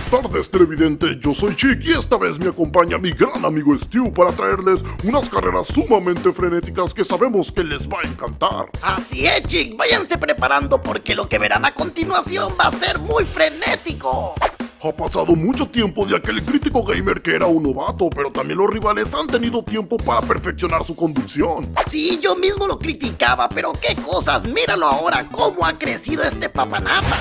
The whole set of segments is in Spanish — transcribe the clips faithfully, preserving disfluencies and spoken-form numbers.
Buenas tardes, televidentes, yo soy Chick y esta vez me acompaña mi gran amigo Stu para traerles unas carreras sumamente frenéticas que sabemos que les va a encantar. Así es, Chick, váyanse preparando porque lo que verán a continuación va a ser muy frenético. Ha pasado mucho tiempo de aquel crítico gamer que era un novato, pero también los rivales han tenido tiempo para perfeccionar su conducción. Sí, yo mismo lo criticaba, pero qué cosas, míralo ahora, cómo ha crecido este papanata.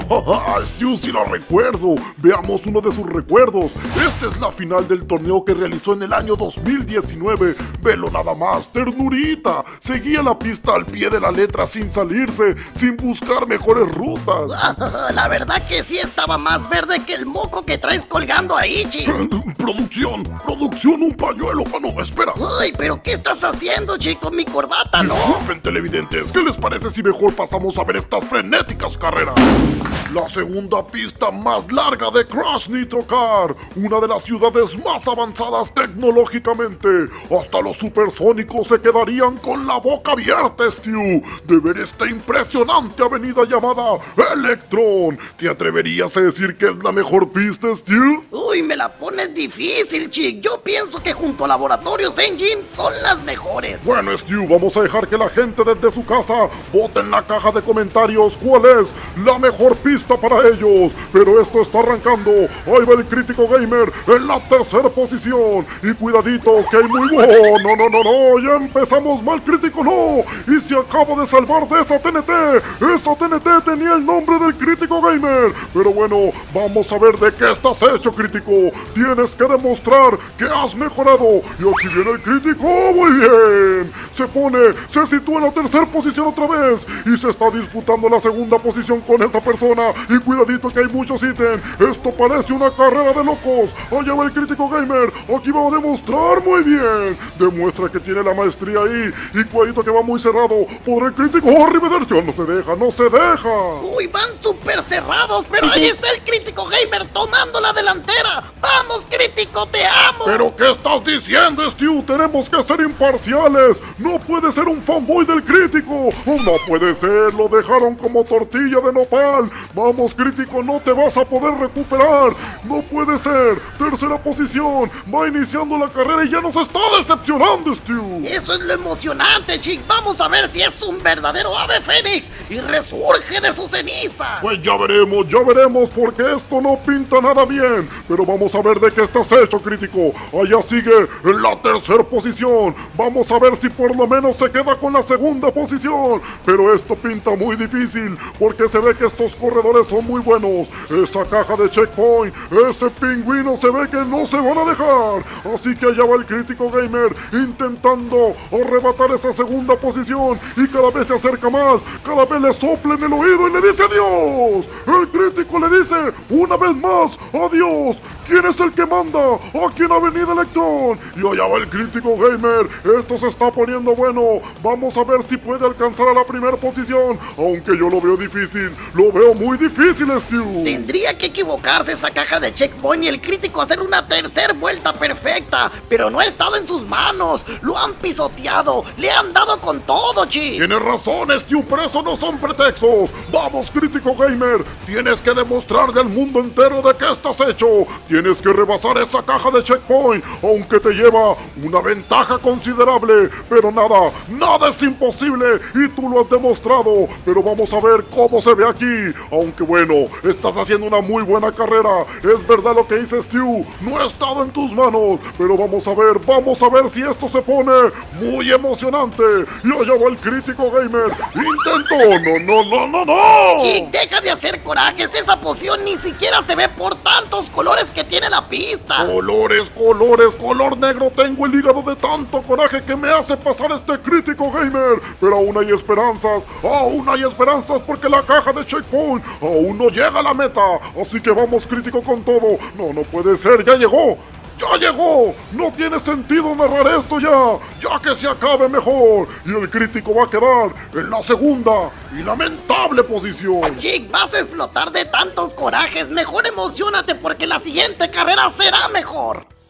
Stu, sí lo recuerdo. Veamos uno de sus recuerdos. Esta es la final del torneo que realizó en el año dos mil diecinueve. Velo nada más, ternurita. Seguía la pista al pie de la letra sin salirse, sin buscar mejores rutas. La verdad que sí estaba más verde que el moco que traes colgando ahí, Chick. Producción, producción, un pañuelo. Ah, no, espera. Uy, pero ¿qué estás haciendo, Chick, con mi corbata, no? Disculpen, televidentes, ¿qué les parece si mejor pasamos a ver estas frenéticas carreras? La segunda pista más larga de Crash Nitro Car, una de las ciudades más avanzadas tecnológicamente. Hasta los supersónicos se quedarían con la boca abierta, Stu, de ver esta impresionante avenida llamada Electron. ¿Te atreverías a decir que es la mejor pista, Stu? Uy, me la pones difícil, Chick. Yo pienso que junto a Laboratorios Engine son las mejores. Bueno, Stu, vamos a dejar que la gente desde su casa vote en la caja de comentarios cuál es la mejor pista para ellos. Pero esto está arrancando. Ahí va el crítico gamer en la tercera posición. Y cuidadito que hay muy bueno. No, no, no, no. Ya empezamos mal, crítico, no. Y se acaba de salvar de esa T N T. Esa T N T tenía el nombre del crítico gamer. Pero bueno, vamos a ver de qué estás hecho, crítico. Tienes que demostrar que has mejorado. Y aquí viene el crítico. Muy bien. Se pone, se sitúa en la tercera posición otra vez. Y se está disputando la segunda posición con esa persona. Y cuidadito que hay muchos ítems. Esto parece una carrera de locos. Allá va el crítico gamer. Aquí va a demostrar muy bien. Demuestra que tiene la maestría ahí. Y cuidadito que va muy cerrado. Por el crítico. ¡Oh, Arrivederci! No se deja, no se deja. Uy, van súper cerrados. Pero ahí está el crítico gamer tomando la delantera. ¡Vamos, crítico, te amo! ¿Pero qué estás diciendo, Stu? Tenemos que ser imparciales. No puede ser un fanboy del crítico. No puede ser, lo dejaron como tortilla de nopal. Vamos, crítico, no te vas a poder recuperar. No puede ser. Tercera posición. Va iniciando la carrera y ya nos está decepcionando, Stu. Eso es lo emocionante, Chick. Vamos a ver si es un verdadero ave fénix y resurge de su ceniza. Pues ya veremos, ya veremos, porque esto no pinta nada bien. Pero vamos a ver de qué estás hecho, crítico. Allá sigue en la tercera posición. Vamos a ver si por lo menos se queda con la segunda posición. Pero esto pinta muy difícil, porque se ve que estos corredores son muy buenos. Esa caja de checkpoint, ese pingüino se ve que no se van a dejar. Así que allá va el crítico gamer intentando arrebatar esa segunda posición. Y cada vez se acerca más, cada vez le sopla en el oído y le dice adiós. El crítico le dice una vez más adiós. ¿Quién es el que manda? Aquí en Avenida Electron. Y allá va el crítico gamer. Esto se está poniendo bueno. Vamos a ver si puede alcanzar a la primera posición. Aunque yo lo veo difícil. Lo veo muy difícil, Stu. Tendría que equivocarse esa caja de checkpoint y el crítico hacer una tercera vuelta perfecta. Pero no ha estado en sus manos. Lo han pisoteado. Le han dado con todo, Chick. Tienes razón, Stu, pero eso no son pretextos. Vamos, crítico gamer. Tienes que demostrarle al mundo entero de qué estás hecho. Tienes que rebasar esa caja de checkpoint, aunque te lleva una ventaja considerable. Pero nada, nada es imposible y tú lo has demostrado. Pero vamos a ver cómo se ve aquí. Aunque bueno, estás haciendo una muy buena carrera. Es verdad lo que dice Stu, no ha estado en tus manos. Pero vamos a ver, vamos a ver si esto se pone muy emocionante. Y allá va el crítico gamer. Intento, no, no, no, no, no. Chick, deja de hacer corajes. Esa poción ni siquiera se ve por tantos colores que tiene la pista. Colores, colores, color negro. Tengo el hígado de tanto coraje que me hace pasar este crítico gamer. Pero aún hay esperanzas, aún hay esperanzas porque la caja de checkpoint aún no llega a la meta. Así que vamos, crítico, con todo. No, no puede ser, ya llegó. ¡Ya llegó! No tiene sentido narrar esto ya, ya que se acabe mejor. Y el crítico va a quedar en la segunda y lamentable posición. Chick, vas a explotar de tantos corajes. Mejor emocionate porque la siguiente carrera será mejor.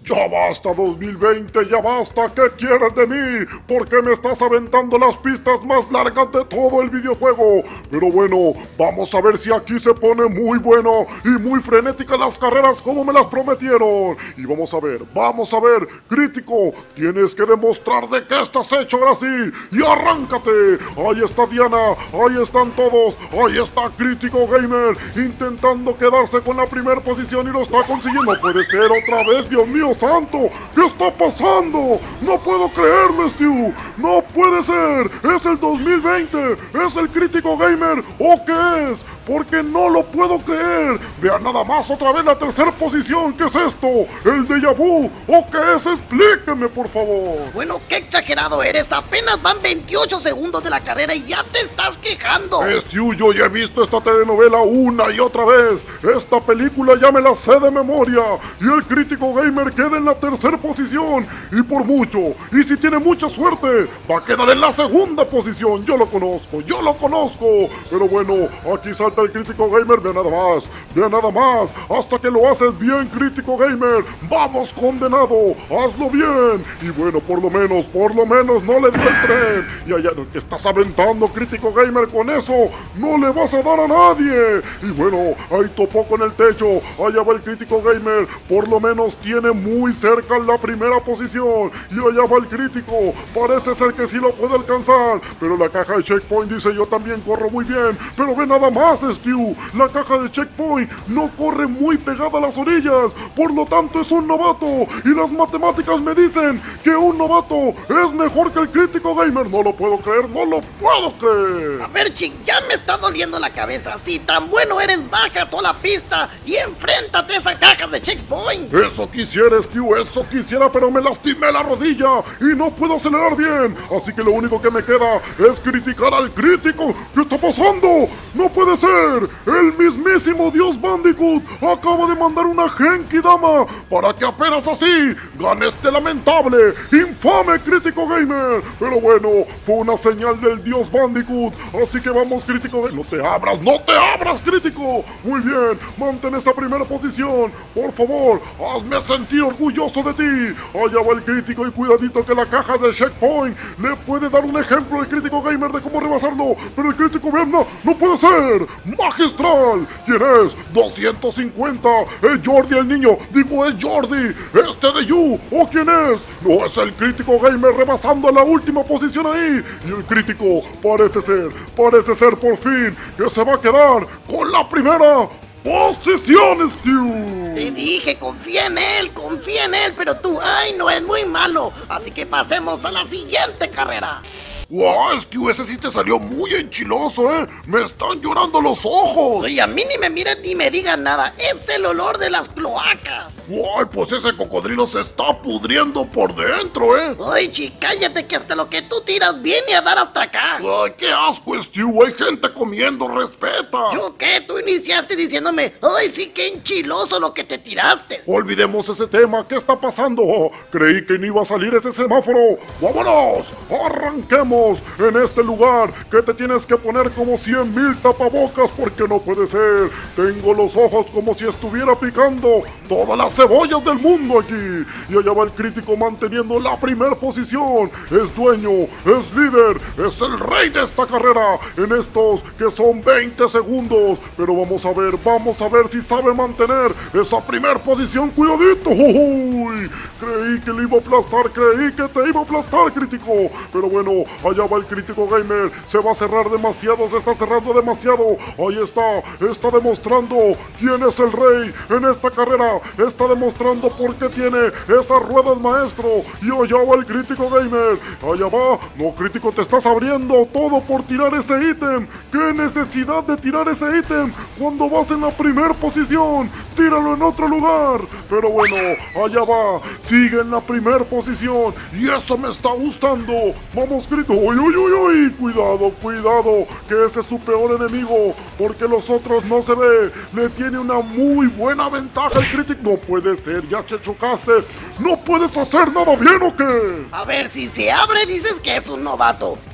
Ya basta dos mil veinte, ya basta, ¿qué quieres de mí? ¿Por qué me estás aventando las pistas más largas de todo el videojuego? Pero bueno, vamos a ver si aquí se pone muy bueno y muy frenética las carreras como me las prometieron. Y vamos a ver, vamos a ver, crítico, tienes que demostrar de qué estás hecho ahora sí. Y arráncate, ahí está Diana, ahí están todos, ahí está Crítico Gamer intentando quedarse con la primera posición y lo está consiguiendo. Puede ser otra vez, Dios mío santo, ¿qué está pasando? No puedo creerlo, Stu, no puede ser, es el dos mil veinte, es el Crítico Gamer, ¿o qué es? Porque no lo puedo creer. Vean nada más otra vez la tercera posición. ¿Qué es esto? ¿El déjà vu? ¿O qué es? Explíqueme, por favor. Bueno, qué exagerado eres. Apenas van veintiocho segundos de la carrera y ya te estás quejando. Stu, yo ya he visto esta telenovela una y otra vez. Esta película ya me la sé de memoria. Y el Crítico Gamer queda en la tercera posición. Y por mucho. Y si tiene mucha suerte, va a quedar en la segunda posición. Yo lo conozco, yo lo conozco. Pero bueno, aquí sale el Crítico Gamer, vea nada más, vea nada más, hasta que lo haces bien, Crítico Gamer. Vamos, condenado, hazlo bien. Y bueno, por lo menos, por lo menos no le dio el tren. Y allá, ¿qué estás aventando, Crítico Gamer? Con eso no le vas a dar a nadie. Y bueno, ahí topó con el techo, allá va el Crítico Gamer, por lo menos tiene muy cerca la primera posición. Y allá va el Crítico, parece ser que sí lo puede alcanzar, pero la caja de Checkpoint dice: yo también corro muy bien. Pero ve nada más, Stu, la caja de Checkpoint no corre muy pegada a las orillas, por lo tanto es un novato, y las matemáticas me dicen que un novato es mejor que el Crítico Gamer. No lo puedo creer, no lo puedo creer. A ver, chick, ya me está doliendo la cabeza. Si tan bueno eres, baja toda la pista y enfréntate a esa caja de Checkpoint. Eso quisiera, Stu, eso quisiera, pero me lastimé la rodilla y no puedo acelerar bien, así que lo único que me queda es criticar al Crítico. ¿Qué está pasando? No puede ser. El mismísimo Dios Bandicoot acaba de mandar una Genki Dama para que apenas así gane este lamentable, infame Crítico Gamer. Pero bueno, fue una señal del Dios Bandicoot, así que vamos, Crítico Gamer. No te abras, no te abras, Crítico. Muy bien, mantén esa primera posición. Por favor, hazme sentir orgulloso de ti. Allá va el Crítico y cuidadito que la caja de Checkpoint le puede dar un ejemplo al Crítico Gamer de cómo rebasarlo. Pero el Crítico Gamer no, no puede ser. ¡Magistral! ¿Quién es? doscientos cincuenta. Es Jordi el niño. Digo, es Jordi. Este de You. ¿O quién es? No, es el Crítico Gamer rebasando a la última posición ahí. Y el Crítico parece ser, parece ser por fin que se va a quedar con la primera posición, Stu. Te dije, confía en él, confía en él, pero tú, ay, no, es muy malo. Así que pasemos a la siguiente carrera. ¡Wow, Stu! Ese sí te salió muy enchiloso, ¿eh? ¡Me están llorando los ojos! Oye, a mí ni me miren ni me digan nada. Es el olor de las cloacas. ¡Ay, pues ese cocodrilo se está pudriendo por dentro, eh! Ay, chi, cállate que hasta lo que tú tiras viene a dar hasta acá. ¡Ay, qué asco, Stu! Hay gente comiendo, respeta. ¿Yo qué? Tú iniciaste diciéndome, ay, sí, qué enchiloso lo que te tiraste. Olvidemos ese tema. ¿Qué está pasando? Creí que no iba a salir ese semáforo. ¡Vámonos! ¡Arranquemos! En este lugar que te tienes que poner como cien mil tapabocas porque no puede ser. Tengo los ojos como si estuviera picando todas las cebollas del mundo aquí. Y allá va el Crítico manteniendo la primera posición. Es dueño, es líder, es el rey de esta carrera en estos que son veinte segundos. Pero vamos a ver, vamos a ver si sabe mantener esa primera posición. ¡Cuidadito! ¡Uy! Creí que le iba a aplastar, creí que te iba a aplastar, Crítico. Pero bueno, allá va el Crítico Gamer, se va a cerrar demasiado, se está cerrando demasiado. Ahí está, está demostrando quién es el rey en esta carrera. Está demostrando por qué tiene esas ruedas, maestro. Y allá va el Crítico Gamer, allá va. No, Crítico, te estás abriendo todo por tirar ese ítem. ¿Qué necesidad de tirar ese ítem cuando vas en la primera posición? Tíralo en otro lugar. Pero bueno, allá va, sigue en la primera posición y eso me está gustando. Vamos, Crítico. Uy, uy, uy, uy, cuidado, cuidado, que ese es su peor enemigo, porque los otros no se ve. Le tiene una muy buena ventaja el Crítico. No puede ser, ya te chocaste. ¿No puedes hacer nada bien o qué? A ver, si se abre dices que es un novato, y si se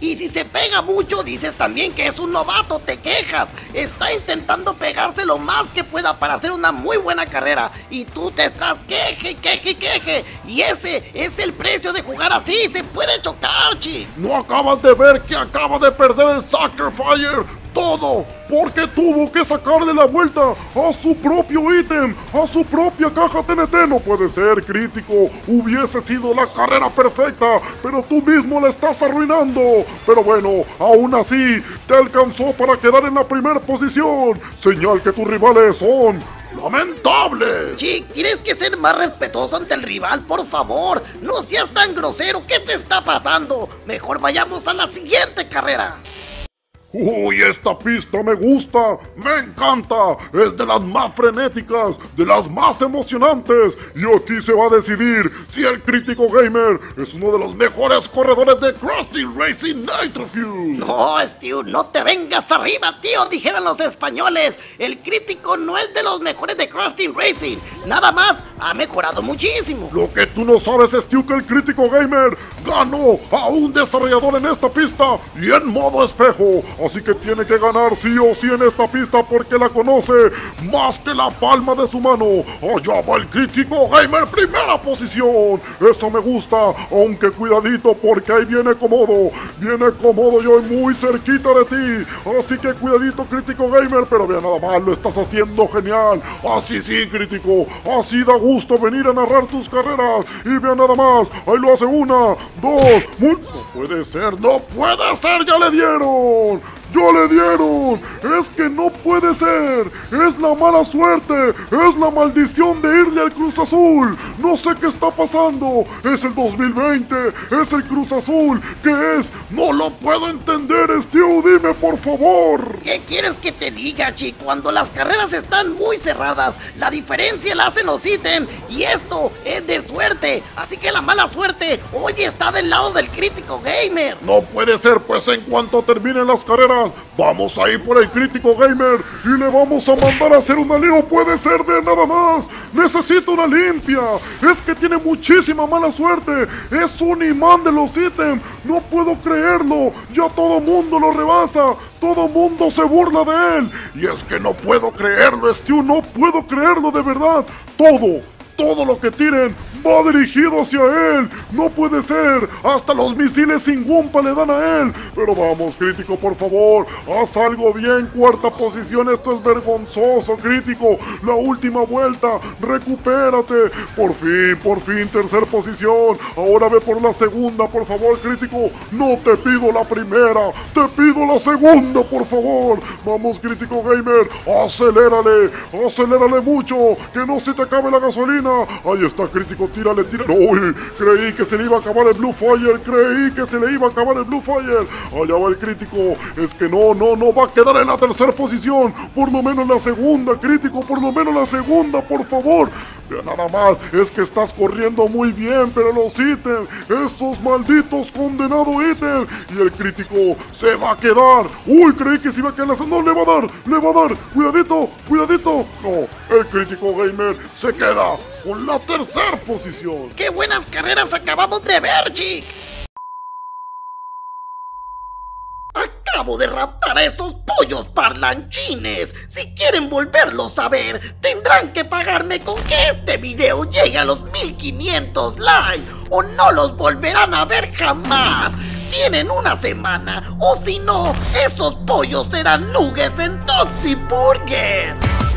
pega mucho, dices también que es un novato, te quejas. Está intentando pegarse lo más que pueda para hacer una muy buena carrera. Y tú te estás queje, queje, queje. Y ese es el precio de jugar así, se puede chocar, Chick. ¿No acabas de ver que acaba de perder el Sacrifier? Todo porque tuvo que sacarle la vuelta a su propio ítem, a su propia caja T N T. No puede ser, Crítico. Hubiese sido la carrera perfecta, pero tú mismo la estás arruinando. Pero bueno, aún así, te alcanzó para quedar en la primera posición. Señal que tus rivales son lamentables. Chick, tienes que ser más respetuoso ante el rival, por favor. No seas tan grosero, ¿qué te está pasando? Mejor vayamos a la siguiente carrera. Uy, esta pista me gusta, me encanta, es de las más frenéticas, de las más emocionantes. Y aquí se va a decidir si el Crítico Gamer es uno de los mejores corredores de Crash Team Racing Nitro Fuel. No, Stu, no te vengas arriba, tío, dijeran los españoles. El Crítico no es de los mejores de Crash Team Racing, nada más ha mejorado muchísimo. Lo que tú no sabes, Stu, que el Crítico Gamer ganó a un desarrollador en esta pista y en modo espejo. Así que tiene que ganar sí o sí en esta pista porque la conoce más que la palma de su mano. Allá va el Crítico Gamer, primera posición. Eso me gusta, aunque cuidadito porque ahí viene Cómodo. Viene Cómodo y hoy muy cerquita de ti. Así que cuidadito, Crítico Gamer, pero vea nada más, lo estás haciendo genial. Así sí, Crítico, así da gusto venir a narrar tus carreras. Y vea nada más, ahí lo hace una, dos, muy... No puede ser, no puede ser, ya le dieron. ¡Ya le dieron! ¡Es que no puede ser! ¡Es la mala suerte! ¡Es la maldición de irle al Cruz Azul! ¡No sé qué está pasando! ¡Es el dos mil veinte! ¡Es el Cruz Azul! ¿Qué es? ¡No lo puedo entender, Stu! ¡Dime, por favor! ¿Qué quieres que te diga, Chick? Cuando las carreras están muy cerradas, la diferencia la hacen los ítems. Y esto es de suerte. Así que la mala suerte hoy está del lado del Crítico Gamer. No puede ser, pues en cuanto terminen las carreras, vamos a ir por el Crítico Gamer y le vamos a mandar a hacer una limpia. No puede ser, de nada más. Necesito una limpia. Es que tiene muchísima mala suerte. Es un imán de los ítems. No puedo creerlo. Ya todo mundo lo rebasa. Todo mundo se burla de él. Y es que no puedo creerlo, Stu. No puedo creerlo, de verdad. Todo, todo lo que tiren va dirigido hacia él. No puede ser. Hasta los misiles sin Wumpa le dan a él. Pero vamos, Crítico, por favor, haz algo bien. Cuarta posición. Esto es vergonzoso, Crítico. La última vuelta. Recupérate. Por fin, por fin, tercera posición. Ahora ve por la segunda, por favor, Crítico. No te pido la primera. Te pido la segunda, por favor. Vamos, Crítico Gamer. Acelérale. Acelérale mucho. Que no se te acabe la gasolina. Ahí está, Crítico. Tírale, tírale. Uy, creí que se le iba a acabar el Blue Fire. Creí que se le iba a acabar el Blue Fire. Allá va el Crítico. Es que no, no, no va a quedar en la tercera posición. Por lo menos la segunda, Crítico. Por lo menos la segunda, por favor. Vea nada más. Es que estás corriendo muy bien, pero los ítems, esos malditos condenados ítems. Y el Crítico se va a quedar. Uy, creí que se iba a quedar. No, le va a dar, le va a dar. Cuidadito, cuidadito. No, el Crítico Gamer se queda con la tercera posición. ¡Qué buenas carreras acabamos de ver, Chick! Acabo de raptar a esos pollos parlanchines. Si quieren volverlos a ver, tendrán que pagarme con que este video llegue a los mil quinientos likes o no los volverán a ver jamás. Tienen una semana, o si no, esos pollos serán nuggets en Toxic Burger.